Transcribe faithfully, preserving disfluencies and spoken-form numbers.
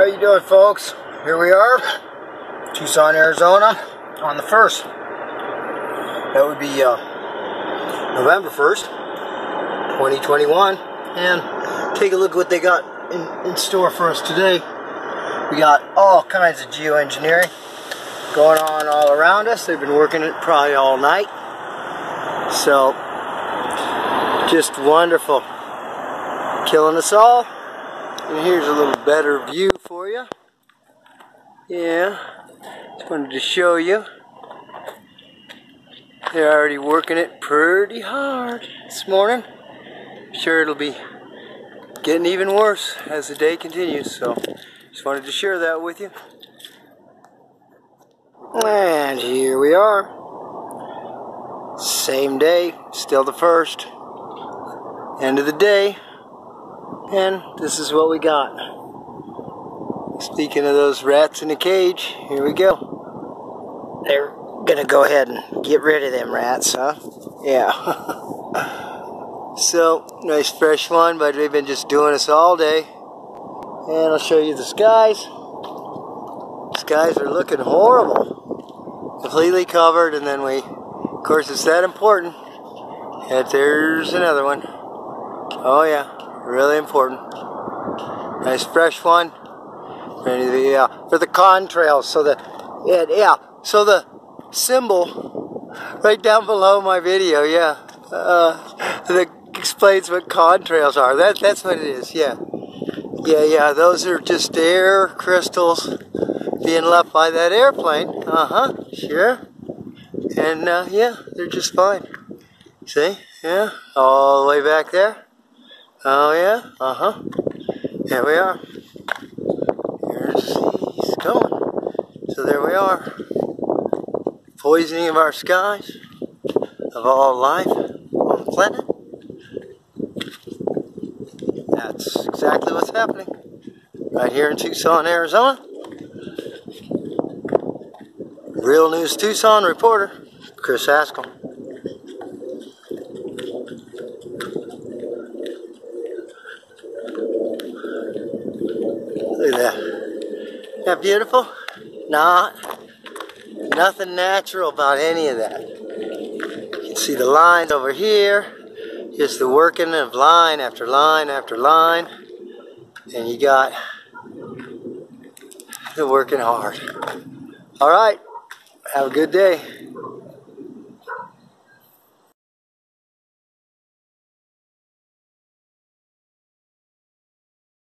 How you doing, folks? Here we are, Tucson, Arizona, on the first. That would be uh, November first, twenty twenty-one. And take a look at what they got in, in store for us today. We got all kinds of geo-engineering going on all around us. They've been working it probably all night. So, just wonderful. Killing us all. And here's a little better view for you. Yeah, just wanted to show you. They're already working it pretty hard this morning. Sure, it'll be getting even worse as the day continues. So, just wanted to share that with you. And here we are. Same day, still the first. End of the day. And this is what we got. Speaking of those rats in the cage, here we go. They're gonna go ahead and get rid of them rats, huh? Yeah. So, nice fresh one, but they've been just doing this all day. And I'll show you the skies. Skies are looking horrible. Completely covered, and then we, of course, it's that important. And there's another one. Oh yeah. Really important. Nice fresh one. Ready to be, yeah, for the contrails. So the yeah, yeah. So the symbol right down below my video, yeah, uh, that explains what contrails are. That that's what it is. Yeah, yeah, yeah. Those are just air crystals being left by that airplane. Uh huh. Sure. And uh, yeah, they're just fine. See? Yeah, all the way back there. Oh yeah, uh-huh. There we are. Here's he's going. So there we are. Poisoning of our skies, of all life on the planet. That's exactly what's happening right here in Tucson, Arizona. Real News Tucson reporter, Chris Haskell. Look at that. Isn't that beautiful? Not, nothing natural about any of that. You can see the lines over here. Just the working of line after line after line. And you got the working hard. All right. Have a good day.